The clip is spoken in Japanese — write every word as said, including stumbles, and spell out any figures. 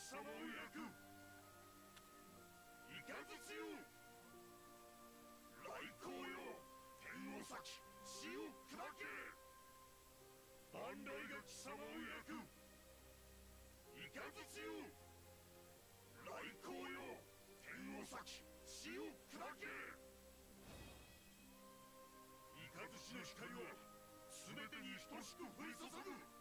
様を焼く。雷よ、来光よ、天を裂き血を砕け。万来が貴様を焼く。雷よ、来光よ、天を裂き血を砕け。雷の光は全てに等しく降り注ぐ。